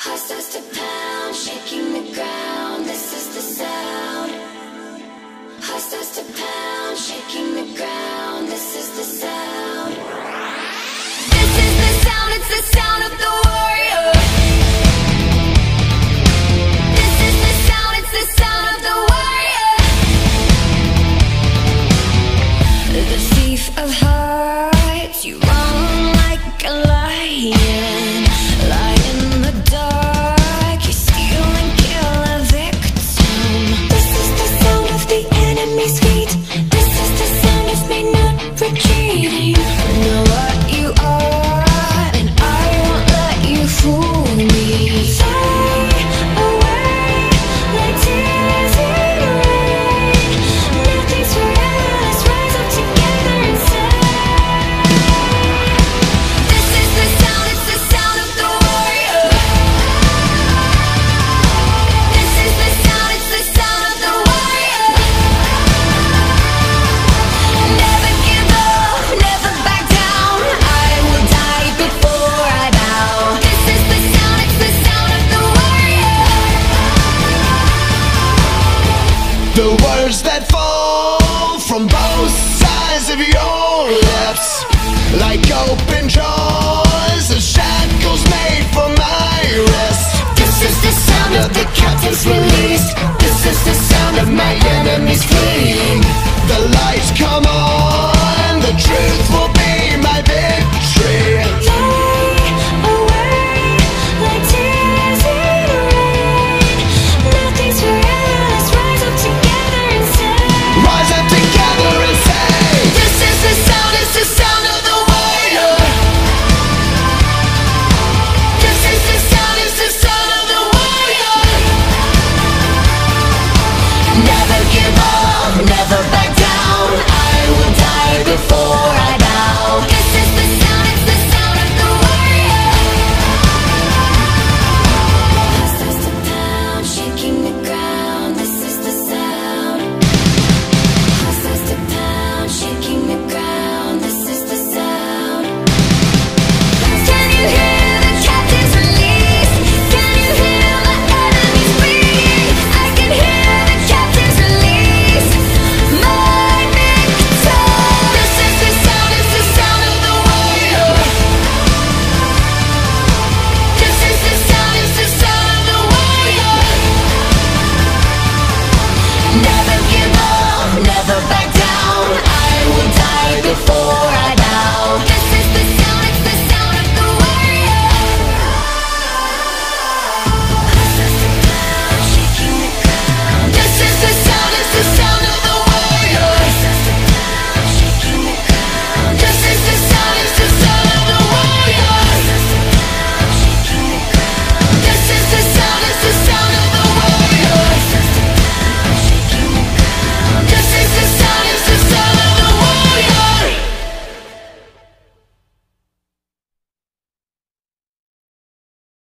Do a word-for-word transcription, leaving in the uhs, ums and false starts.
Heart starts to pound, shaking the ground. This is the sound. Heart starts to pound, shaking the ground. This is the sound. This is the sound, it's the sound of the warrior. This is the sound, it's the sound of the warrior. The thief of hearts, you run like a lion. Lie in the dark, you steal and kill a victim. This is the sound of the enemy's feet. This is the sound of me not retreating. Know what you are, and I won't let you fool me. Fly away like tears in rain. Nothing's forever, let's rise up together and say, this is the sound, it's the sound of the warrior. This is the sound, it's the sound of the warrior. Never give up, never back down. I will die before I bow. This is the sound, it's the sound of the warrior. The words that fall from both sides of your lips, like open jaws.